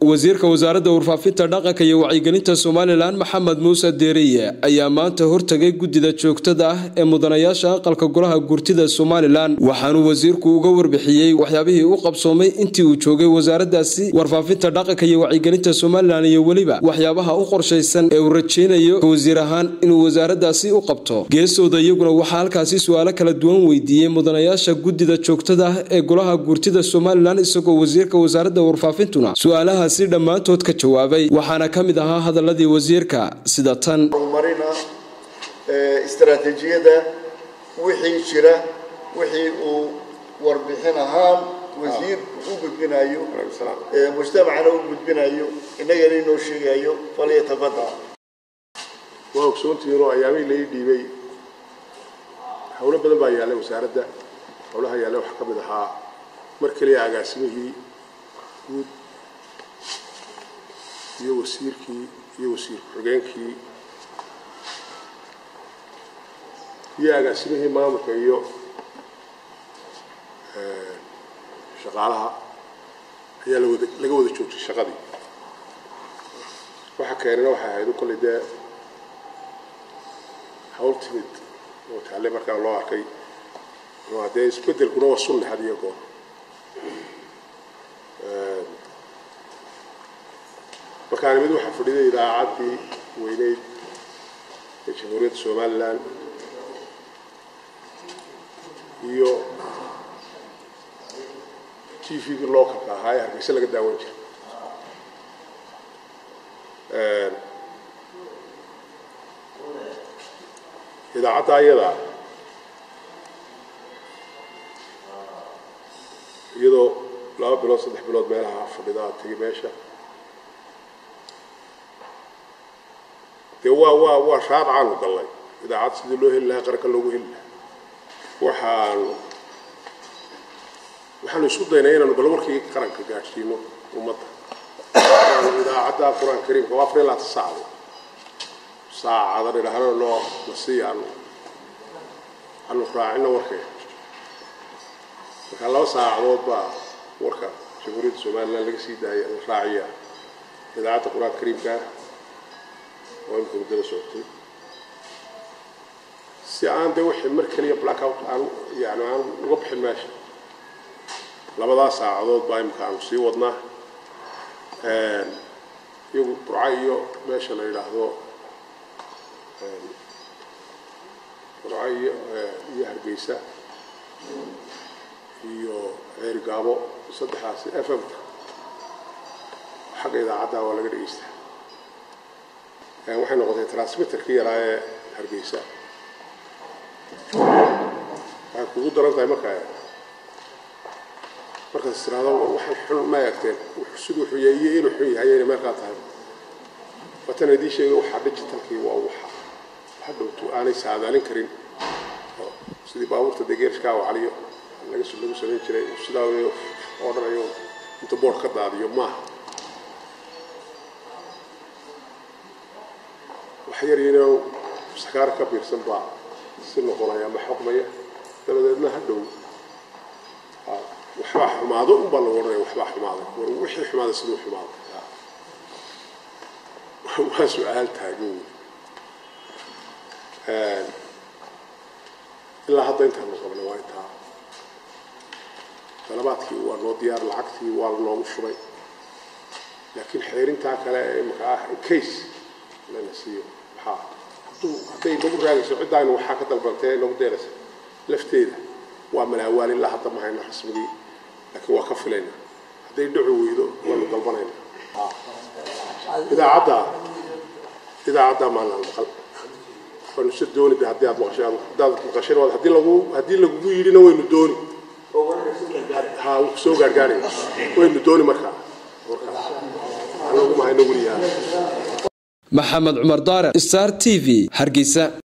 wasiirka wasaaradda warfaafinta dhaqanka iyo wacyigelinta Soomaaliland Maxamed Muuse Deeriye ayaa maanta hortagay gudida joogtada ah ee mudanayaasha aqalka golaha gurtida Soomaaliland waxaanu wasiirku uga warbixiyay waxyaabihii uu qabsoomay intii uu joogay wasaaraddaasi warfaafinta dhaqanka iyo wacyigelinta Soomaaliland iyo waliba waxyaabaha u qorshaysan ee uu rajaynayo wasiir ahaan inuu wasaaraddaasi u qabto geesooda iyaguna waxa halkaasi su'aalo kala duwan weydiiyay mudanayaasha gudida joogtada ah ee golaha gurtida Soomaaliland isagoo wasiirka wasaaradda warfaafintuna su'aalaha si dhamaantood ka jawaabay waxaana kamid ahaa hadaladii wasiirka sida tan marina istaraatiijiyada wixii jira wixii uu warbixin ahaan wasiir u gudbinayo mujtamacana u gudbinayo inagana inoo sheegayo falyatafaddal waa ogsoontiinoo ayaamihii la ii dhiibay howlo badan baa yaallay wasaaradda howlaha yaallay waxaa ka mid ahaa mar kaliya agaasimihii guud iyo wasiirkii iyo wasiir ku-xigeenkii iyo agaasimihii maamulka iyo shaqaalaha ayaa laga wada joogtay shaqadii waxa keenana waxay ahayd u kolley dee hawl timid oo taale markaa loo arkay waa dee isbeddelkuna waa sunni had iyo goor markaan mid waxa fadhiday idaacaddii weyneyd ee jamhuuriyadda Soomaaliland iyo TV localka ahaa ee Hargeysa laga daawan jiray idaacadda ayada iyadoo 2 bilood 3 bilood meelaha fadhidaa tagi meesha waa shaad caan u galay idaacad sidii loo heli lahaa qaranka loogu heli lahaa waxaanu isku daynay inaanu bal warkii qaranka gaarsiino ummadda idaacadda quraan kariimka waa 24 saacadood idhaahno loo nasiiyaan aanu raacino warkee marka 2 saacadood baa warka jamhuuriyadda Soomaaliland laga sii daayay raaciya idaacadda quraan kariimka ويمكن مدة صوتي سأعند وحي مركلية بلاك أوت يعني عن وضح الماشي لبضع ساعات بايم كانوا سي وضنا يو برعيو ماشي لا يلاحظوا برعيو يهرجيسة يو عرقابو صدحاسي أفهم حاجة إذا عدا ولا قريسته waxay noqotay transmitter ka yaraa Hargeysa waxa kugu darantahay marka siraado waxa xun ma yaqteen sidoo xuyeeyay inuu xun yahay marka tahay watana di sheegay waxa digitalkii waa waxa hadhowtu aanay saadaalin karin sidii baabuurta degeerka oo caliyo laga soo sameyn jiray sidaa oo dhanayo inta boor ka daadiyo ma waxyarino sakaar ka biirsan baa si noqonaya ma xukmaya dabadeedna hadhow waxba xumaado u bal waray waxba xumaado wixii xumaado sidoo xumaado waa su'aal taagan ilaa hadda inta la qabno waa inta talabaadkii waa loo diyaar lacagtii waa loo shubay laakiin xeerinta kale ee markaa case la nasiyo hadday nagu raagayso ciddaynu waxaa ka dalbantay nagu deeraysa lafteeda waa malaawaal ilaa hadda ma hayno rasmigii laakiin waa ka filayna hadday dhaco weydo waanu dalbanayna idaacadda maalan maqal waanu si doonida haddii aad maqasheen haddii lagugu yidhina waynu dooni soo gaargaaraya waynu dooni markaa anagu ma hayno weliyaa محمد عمر دار ستار تي في هرقيسة.